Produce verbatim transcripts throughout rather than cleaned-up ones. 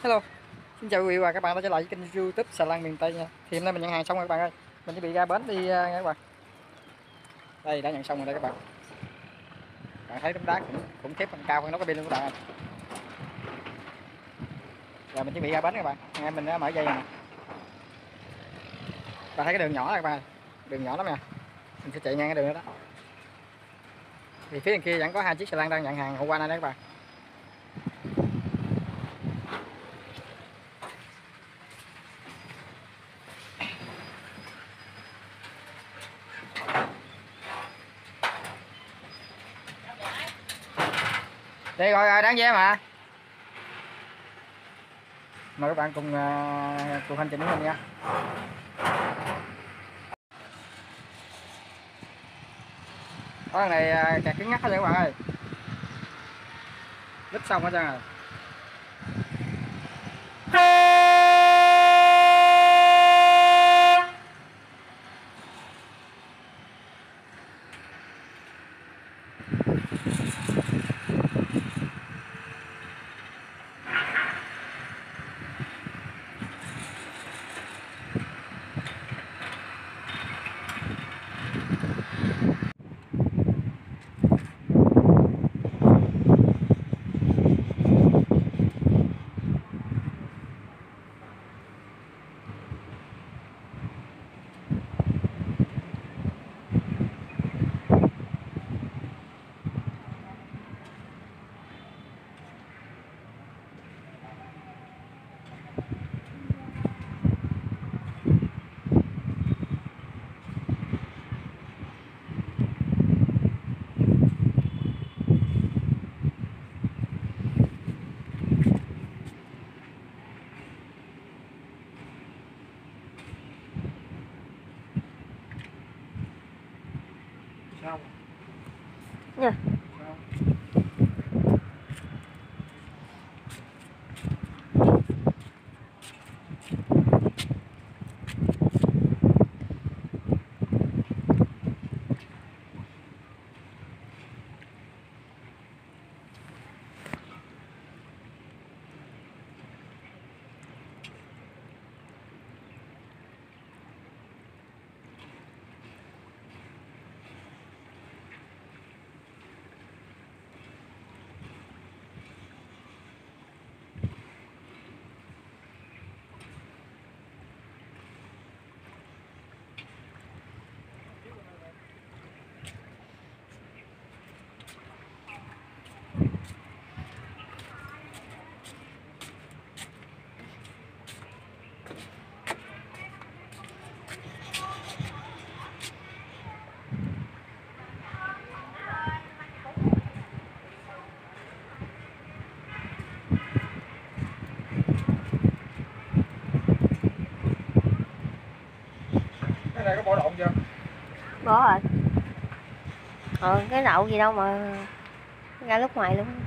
Hello, xin chào quý vị và các bạn đã trở lại với kênh YouTube Xà Lan miền Tây nha. Thì hôm nay mình nhận hàng xong rồi các bạn ơi. Mình chuẩn bị ra bến đi nha các bạn. Đây đã nhận xong rồi đây các bạn. Bạn thấy tấm đá cũng cũng thép còn cao hơn nó có pin luôn các bạn ơi. Giờ mình chuẩn bị ra bến các bạn. Anh em mình đã mở dây nè. Bạn thấy cái đường nhỏ này các bạn. Đường nhỏ lắm nha. Mình sẽ chạy ngang cái đường đó. đó. Thì phía bên kia vẫn có hai chiếc xà lan đang nhận hàng hôm qua này đấy các bạn. Đây rồi, rồi đáng vé mà. Mời các bạn cùng uh, cùng hành trình với mình nha. Có này uh, kẹt cứng ngắt hết rồi các bạn ơi. Lít xong hết trơn rồi. Sao? Dạ. Sao? Cái này có bỏ lộn chưa? Bỏ rồi. Ờ, cái đậu gì đâu mà ra lúc ngoài luôn.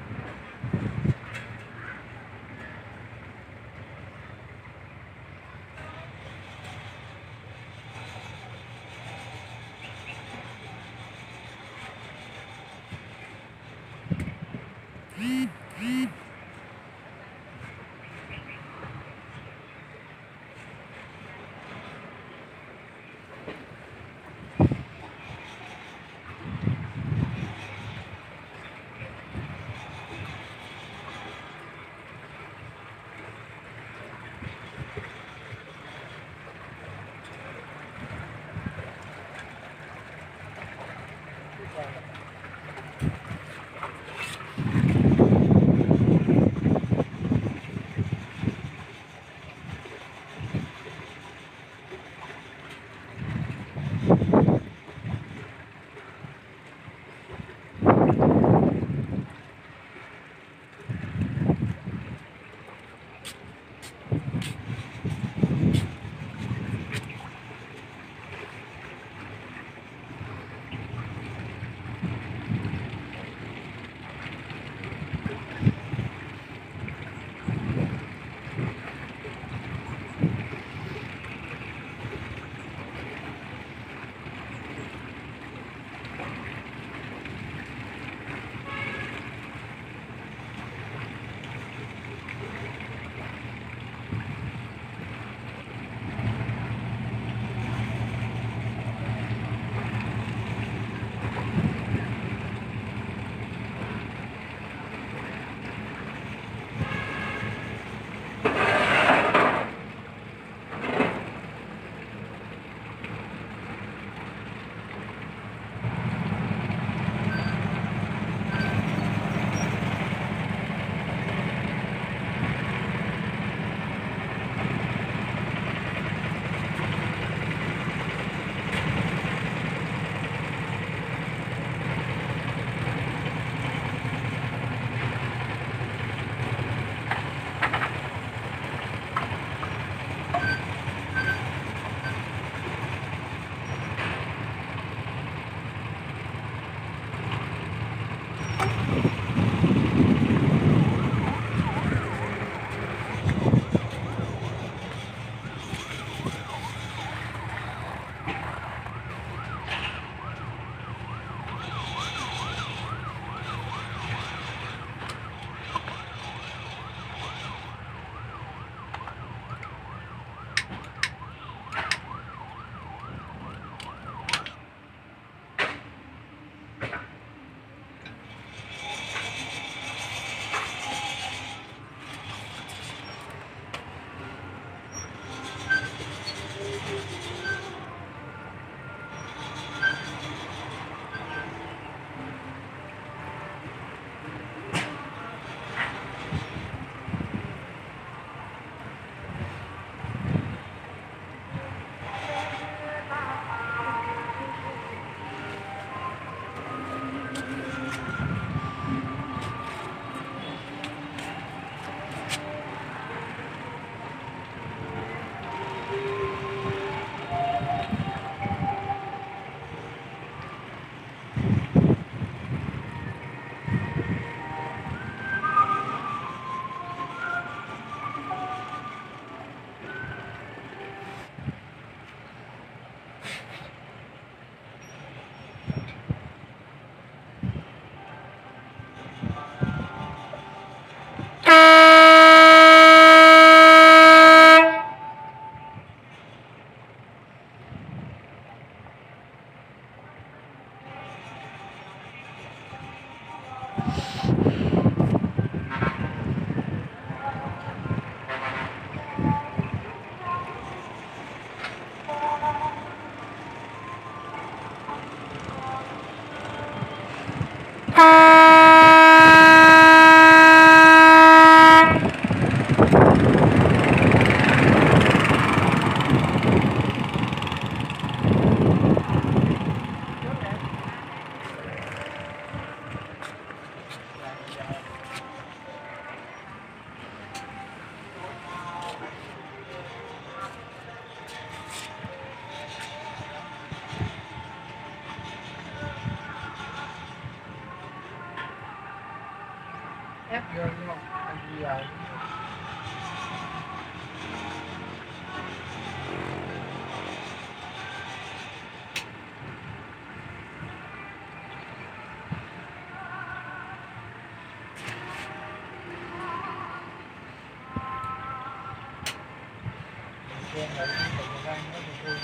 quen rồi tự mình ăn nó buồn vui.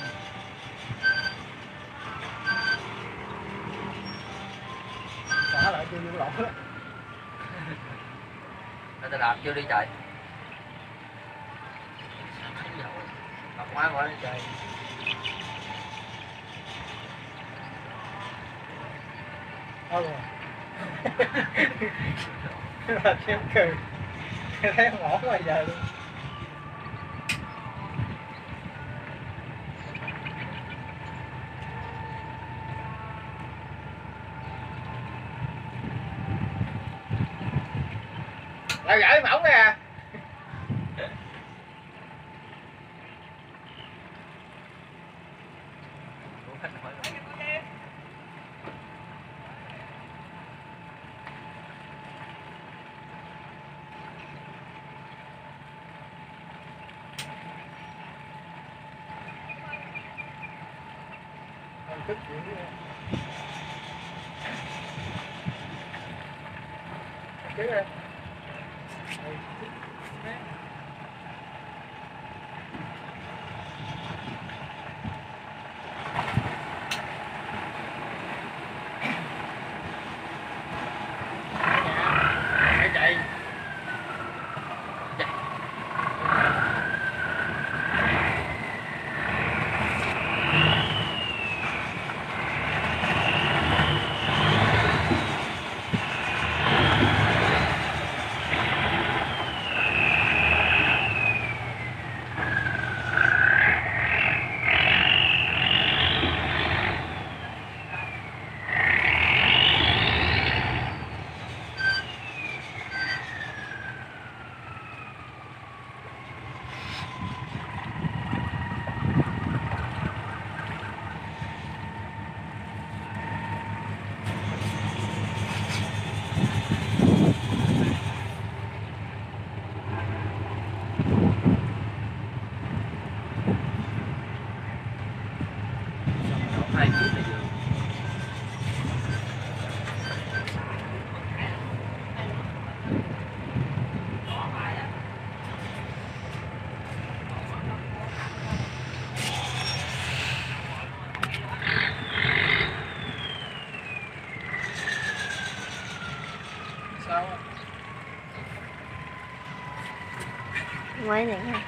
Xả lại chưa vô lỗ đó. Người ta đạp chưa đi chạy. Đạp quá quá đi chạy. Thôi rồi. Là thêm cười. Thấy không ổn bây giờ luôn. Lại gãy mỏng nè. Tức chuyện cái này. Chạy. Hai phút là vừa. Sao? Quay này nha.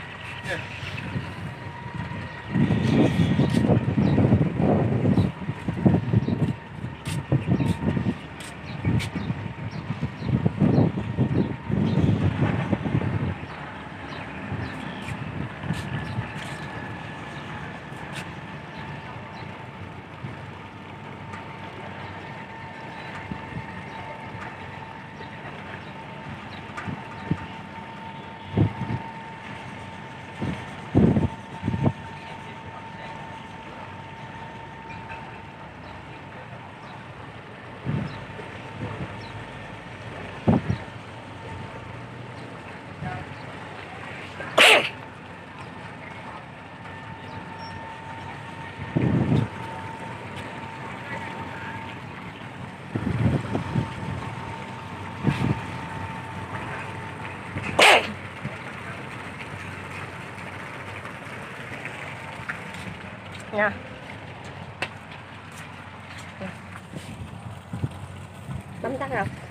Nha. Nắm chắc rồi.